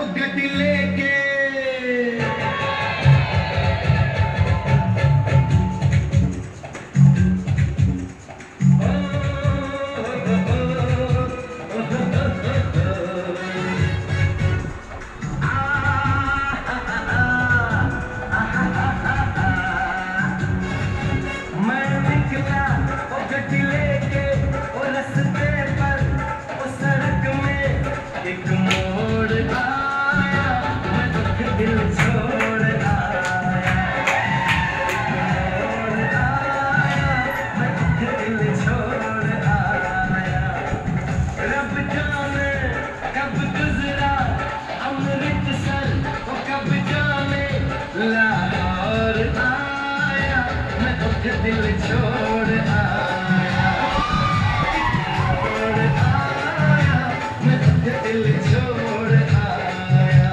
गड्डी लेके लाहौर आया मैं तो दिल छोड़ आया, छोड़ आया मैं तो दिल छोड़ आया।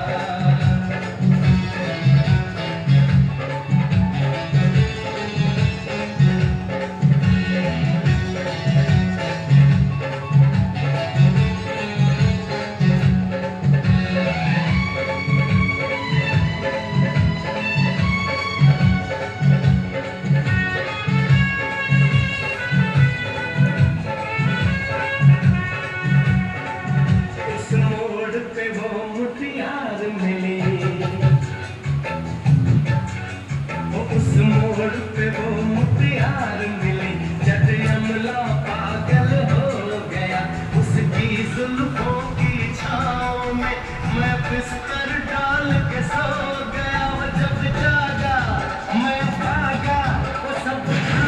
उस मोड़ पे वो मुटियार मिली जब अमला पागल हो गया, उसकी जुल्फों की छाँव में मैं बिस्तर डाल के सो गया। वो जब जागा मैं भागा, वो सब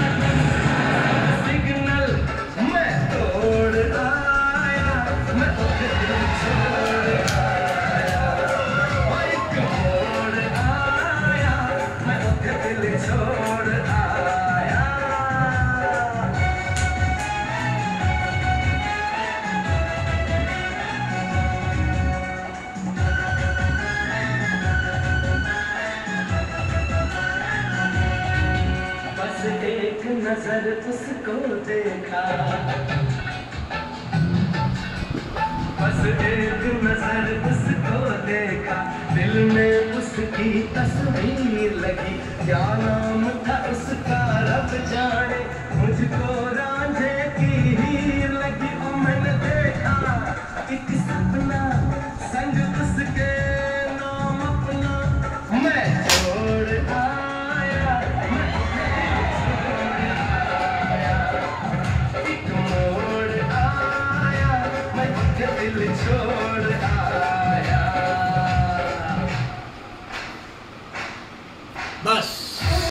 सिग्नल मैं तोड़ आया, मैं तो दिल छोड़ आया, एक मोड़ आया मैं तो दिल छोड़ आया। बस एक नजर उसको देखा, बस एक नजर उसको देखा, दिल में उसकी तस्वीर लगी। क्या नाम था उसका रब जाने, मुझको रांझे की हीर लगी। और मैंने देखा एक सपना संग उसके नाम अपना मैं छोड़ आया, मैं छोड़ आया, एक मोड़ आया मैं दिल छोड़ आया। बस।